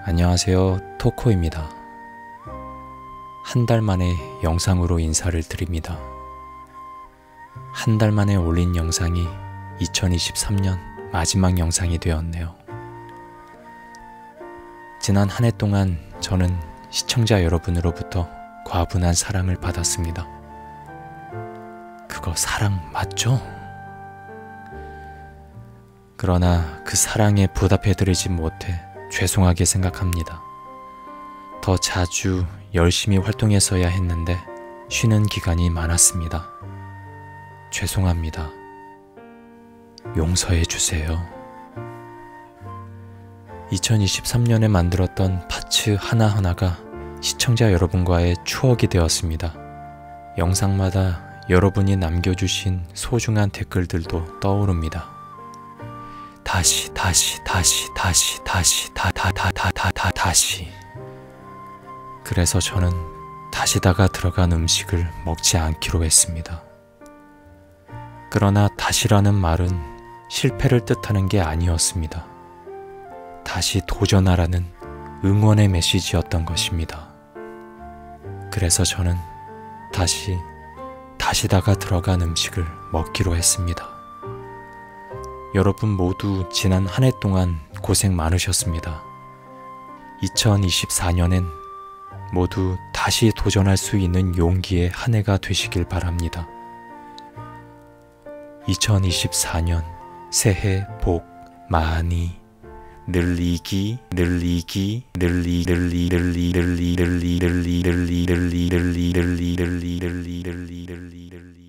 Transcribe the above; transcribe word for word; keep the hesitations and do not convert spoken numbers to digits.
안녕하세요, 토코입니다. 한 달 만에 영상으로 인사를 드립니다. 한 달 만에 올린 영상이 이천이십삼 년 마지막 영상이 되었네요. 지난 한 해 동안 저는 시청자 여러분으로부터 과분한 사랑을 받았습니다. 그거 사랑 맞죠? 그러나 그 사랑에 보답해드리지 못해 죄송하게 생각합니다. 더 자주 열심히 활동했어야 했는데 쉬는 기간이 많았습니다. 죄송합니다. 용서해 주세요. 이천이십삼 년에 만들었던 파츠 하나하나가 시청자 여러분과의 추억이 되었습니다. 영상마다 여러분이 남겨주신 소중한 댓글들도 떠오릅니다. 다시 다시 다시 다시 다시 다다다다다다 다시. 그래서 저는 다시다가 들어간 음식을 먹지 않기로 했습니다. 그러나 다시라는 말은 실패를 뜻하는 게 아니었습니다. 다시 도전하라는 응원의 메시지였던 것입니다. 그래서 저는 다시 다시다가 들어간 음식을 먹기로 했습니다. 여러분 모두 지난 한 해 동안 고생 많으셨습니다. 이천이십사 년엔 모두 다시 도전할 수 있는 용기의 한 해가 되시길 바랍니다. 이천이십사 년 새해 복 많이 늘리기 늘리기 늘리 늘리 늘리 늘리 늘리 늘리 늘리 늘리 늘리 늘리 늘리 늘리 늘리 늘리 늘리